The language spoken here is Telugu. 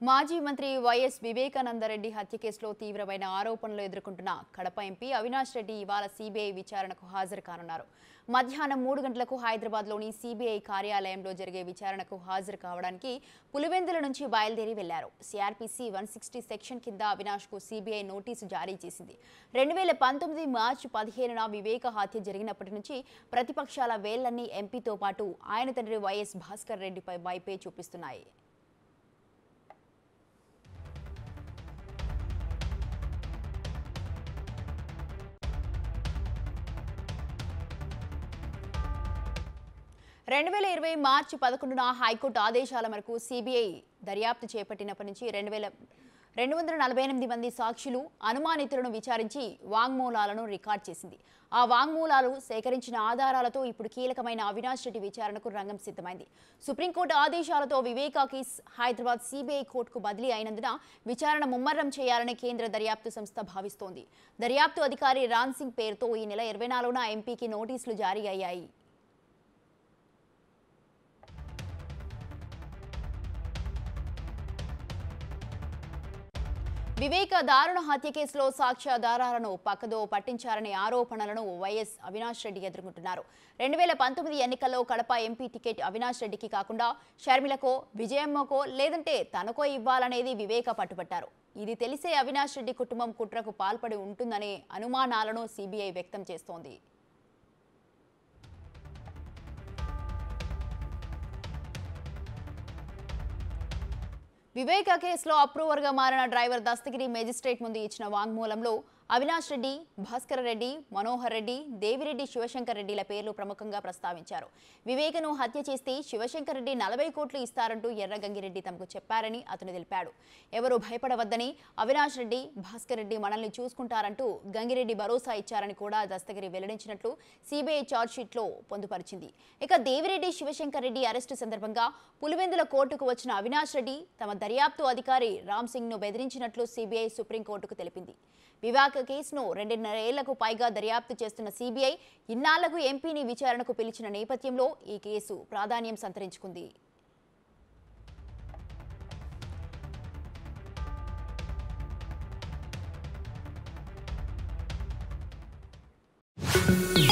మాజీ మంత్రి వైఎస్ వివేకానందరెడ్డి హత్య కేసులో తీవ్రమైన ఆరోపణలు ఎదుర్కొంటున్న కడప ఎంపీ అవినాష్ రెడ్డి ఇవాళ సీబీఐ విచారణకు హాజరు కానున్నారు. మధ్యాహ్నం 3 గంటలకు హైదరాబాద్లోని సీబీఐ కార్యాలయంలో జరిగే విచారణకు హాజరు కావడానికి పులివెందుల నుంచి బయలుదేరి వెళ్లారు. సిఆర్పీసీ 160 సెక్షన్ కింద అవినాష్కు సీబీఐ నోటీసు జారీ చేసింది. 2019 మార్చి 15న వివేక హత్య జరిగినప్పటి నుంచి ప్రతిపక్షాల వేళ్లన్నీ ఎంపీతో పాటు ఆయన తండ్రి వైఎస్ భాస్కర్ రెడ్డిపై వైపే చూపిస్తున్నాయి. మార్చి 11న హైకోర్టు ఆదేశాల మేరకు సీబీఐ దర్యాప్తు చేపట్టినప్పటి నుంచి 248 మంది సాక్షులు అనుమానితులను విచారించి వాంగ్మూలాలను రికార్డ్ చేసింది. ఆ వాంగ్మూలాలు సేకరించిన ఆధారాలతో ఇప్పుడు కీలకమైన అవినాష్ రెడ్డి విచారణకు రంగం సిద్ధమైంది. సుప్రీంకోర్టు ఆదేశాలతో వివేకా కేసు హైదరాబాద్ సీబీఐ కోర్టుకు బదిలీ అయినందున విచారణ ముమ్మరం చేయాలని కేంద్ర దర్యాప్తు సంస్థ భావిస్తోంది. దర్యాప్తు అధికారి రాన్ సింగ్ పేరుతో ఈ నెల 24న ఎంపీకి నోటీసులు జారీ అయ్యాయి. వివేక దారుణ హత్య కేసులో సాక్ష్యాధారాలను పక్కదో పట్టించారనే ఆరోపణలను వైఎస్ అవినాష్ రెడ్డి ఎదుర్కొంటున్నారు. 2019 ఎన్నికల్లో కడప ఎంపీ టికెట్ అవినాష్ రెడ్డికి కాకుండా షర్మిలకో, విజయమ్మకో లేదంటే తనకో ఇవ్వాలనేది వివేక పట్టుబట్టారు. ఇది తెలిసే అవినాష్ రెడ్డి కుటుంబం కుట్రకు పాల్పడి ఉంటుందనే అనుమానాలను సీబీఐ వ్యక్తం చేస్తోంది. వివేక కేసులో అప్రూవర్గా మారిన డ్రైవర్ దస్తగిరి మేజిస్ట్రేట్ ముందు ఇచ్చిన వాంగ్మూలంలో అవినాష్ రెడ్డి, భాస్కర్ రెడ్డి, మనోహర్ రెడ్డి, దేవిరెడ్డి, శివశంకర్ రెడ్డిల పేర్లు ప్రముఖంగా ప్రస్తావించారు. వివేకను హత్య చేస్తే శివశంకర్ రెడ్డి 40 కోట్లు ఇస్తారంటూ ఎర్రగంగిరెడ్డి తమకు చెప్పారని అతను తెలిపాడు. ఎవరూ భయపడవద్దని, అవినాష్ రెడ్డి, భాస్కర్ రెడ్డి మనల్ని చూసుకుంటారంటూ గంగిరెడ్డి భరోసా ఇచ్చారని కూడా దస్తగిరి వెల్లడించినట్లు సీబీఐ ఛార్జ్షీట్లో పొందుపరిచింది. ఇక దేవిరెడ్డి, శివశంకర్ రెడ్డి అరెస్టు సందర్భంగా పులివెందుల కోర్టుకు వచ్చిన అవినాష్ రెడ్డి తమ దర్యాప్తు అధికారి రామ్ సింగ్ ను బెదిరించినట్లు సీబీఐ సుప్రీంకోర్టుకు తెలిపింది. వివేక కేసును 2.5 ఏళ్లకు పైగా దర్యాప్తు చేస్తున్న సీబీఐ ఇన్నాళ్లకు ఎంపీని విచారణకు పిలిచిన నేపథ్యంలో ఈ కేసు ప్రాధాన్యం సంతరించుకుంది.